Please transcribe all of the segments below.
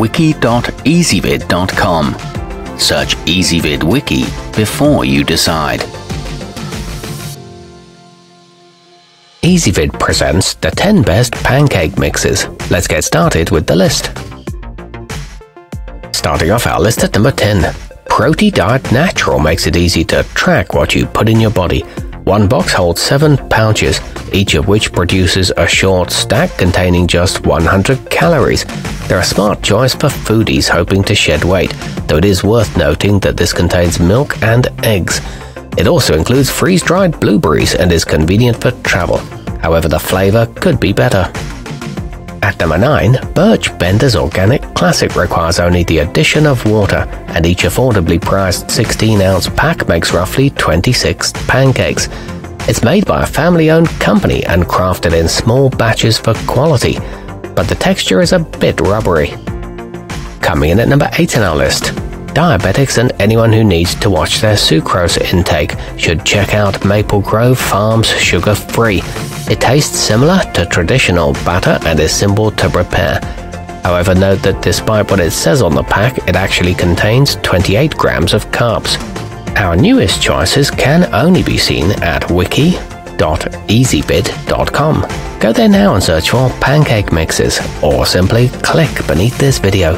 wiki.ezvid.com. Search Ezvid Wiki before you decide. Ezvid presents the 10 best pancake mixes. Let's get started with the list. Starting off our list at number 10. Proti Diet Natural makes it easy to track what you put in your body. One box holds 7 pouches, each of which produces a short stack containing just 100 calories. They're a smart choice for foodies hoping to shed weight, though it is worth noting that this contains milk and eggs. It also includes freeze-dried blueberries and is convenient for travel. However, the flavor could be better. At number 9, Birch Bender's Organic Classic requires only the addition of water, and each affordably priced 16-ounce pack makes roughly 26 pancakes. It's made by a family-owned company and crafted in small batches for quality, but the texture is a bit rubbery. Coming in at number 8 on our list, diabetics and anyone who needs to watch their sucrose intake should check out Maple Grove Farms Sugar Free. It tastes similar to traditional batter and is simple to prepare. However, note that despite what it says on the pack, it actually contains 28 grams of carbs. Our newest choices can only be seen at wiki.ezvid.com. Go there now and search for pancake mixes, or simply click beneath this video.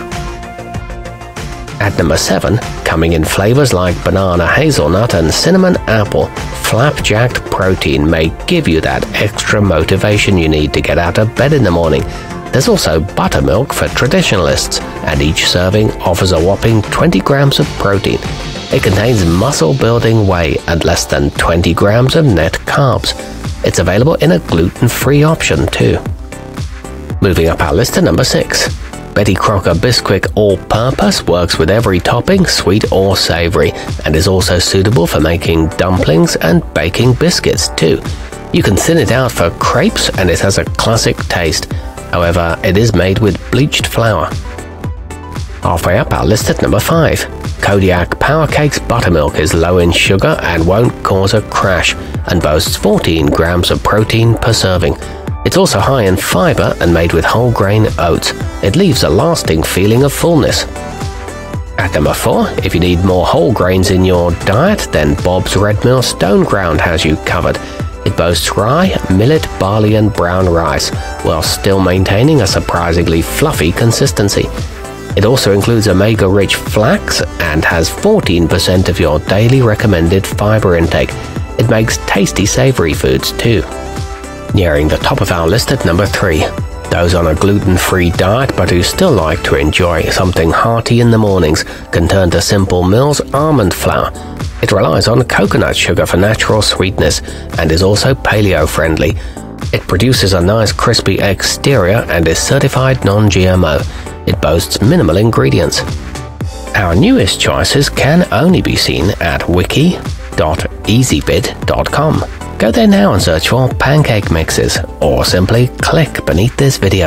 At number 7, coming in flavors like banana hazelnut and cinnamon apple, Flapjacked Protein may give you that extra motivation you need to get out of bed in the morning. There's also buttermilk for traditionalists, and each serving offers a whopping 20 grams of protein. It contains muscle-building whey and less than 20 grams of net carbs. It's available in a gluten-free option too. Moving up our list to number 6. Betty Crocker Bisquick All-Purpose works with every topping, sweet or savory, and is also suitable for making dumplings and baking biscuits too. You can thin it out for crepes and it has a classic taste. However, it is made with bleached flour. Halfway up our list at number 5. Kodiak Power Cakes Buttermilk is low in sugar and won't cause a crash, and boasts 14 grams of protein per serving. It's also high in fiber and made with whole grain oats. It leaves a lasting feeling of fullness. At number 4, if you need more whole grains in your diet, then Bob's Red Mill Stone Ground has you covered. It boasts rye, millet, barley and brown rice, while still maintaining a surprisingly fluffy consistency. It also includes omega-rich flax and has 14% of your daily recommended fiber intake. It makes tasty savory foods too. Nearing the top of our list at number 3. Those on a gluten-free diet but who still like to enjoy something hearty in the mornings can turn to Simple Mills almond flour. It relies on coconut sugar for natural sweetness and is also paleo-friendly. It produces a nice crispy exterior and is certified non-GMO. It boasts minimal ingredients. Our newest choices can only be seen at wiki.ezvid.com. Go there now and search for pancake mixes, or simply click beneath this video.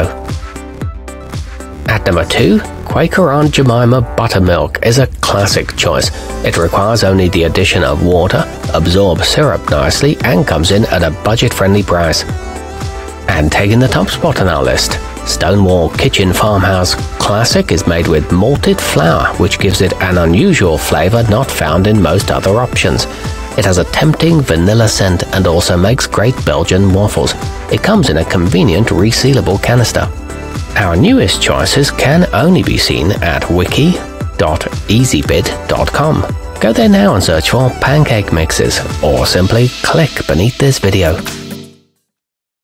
At number 2, Quaker Aunt Jemima Buttermilk is a classic choice. It requires only the addition of water, absorbs syrup nicely, and comes in at a budget-friendly price. And taking the top spot on our list, Stonewall Kitchen Farmhouse Classic is made with malted flour, which gives it an unusual flavor not found in most other options. It has a tempting vanilla scent and also makes great Belgian waffles. It comes in a convenient resealable canister. Our newest choices can only be seen at wiki.ezvid.com. Go there now and search for pancake mixes, or simply click beneath this video.